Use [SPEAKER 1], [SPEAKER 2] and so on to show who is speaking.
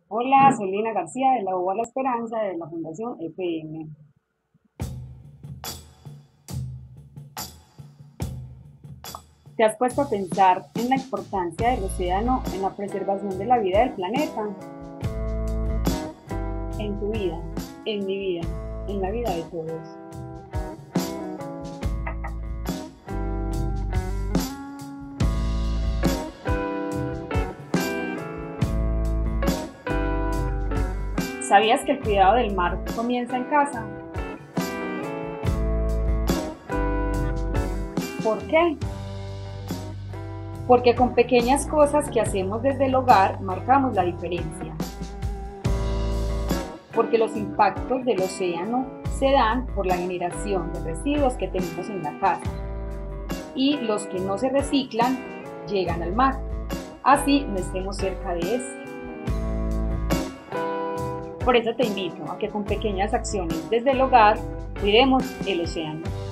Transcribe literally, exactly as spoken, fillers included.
[SPEAKER 1] Hola, soy Lina García de la U A La Esperanza de la Fundación E P M. ¿Te has puesto a pensar en la importancia del océano en la preservación de la vida del planeta? En tu vida, en mi vida, en la vida de todos. ¿Sabías que el cuidado del mar comienza en casa? ¿Por qué? Porque con pequeñas cosas que hacemos desde el hogar marcamos la diferencia. Porque los impactos del océano se dan por la generación de residuos que tenemos en la casa y los que no se reciclan llegan al mar. Así no estemos cerca de este. Por eso te invito a que con pequeñas acciones desde el hogar cuidemos el océano.